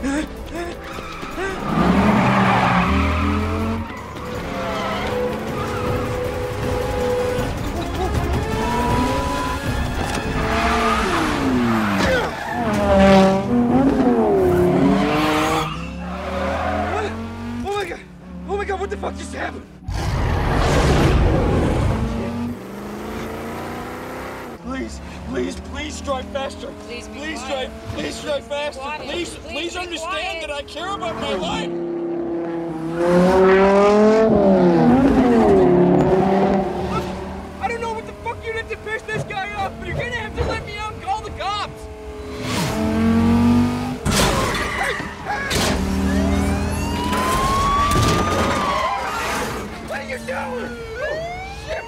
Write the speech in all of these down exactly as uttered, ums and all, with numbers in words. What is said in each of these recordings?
What the fuck just happened? Please, please, please drive faster. Please be please quiet. drive, please drive faster. Quiet. Please, Please please be understand quiet. that I care about my life. Look, I don't know what the fuck you did to piss this guy off, but you're gonna have to let me out and call the cops. What are you doing? Oh, shit!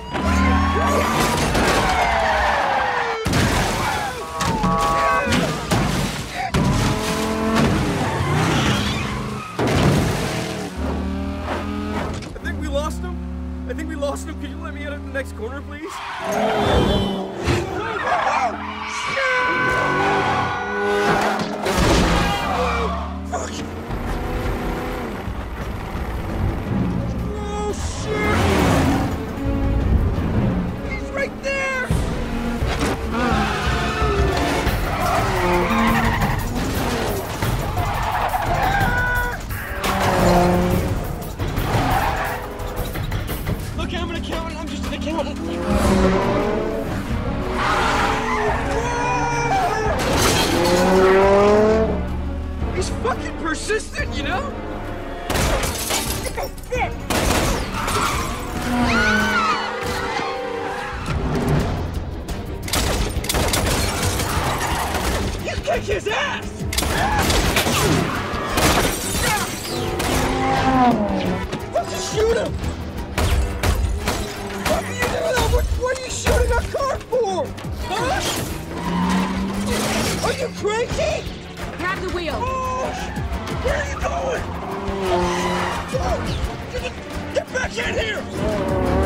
I think we lost him. I think we lost him. Could you let me out at the next corner, please? Fuck! Right there! Look, I'm an accountant. I'm just an accountant. He's fucking persistent, you know? Oh, fuck! Kick his ass! Fucking shoot him! What are you doing? What, what are you shooting our car for? Huh? Are you crazy? Grab the wheel. Oh, where are you going? Oh, get back in here!